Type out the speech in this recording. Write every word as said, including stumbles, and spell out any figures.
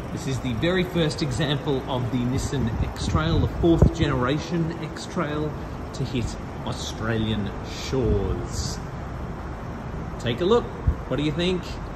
This is the very first example of the Nissan X-Trail, the fourth generation X-Trail to hit Australian shores. Take a look. What do you think?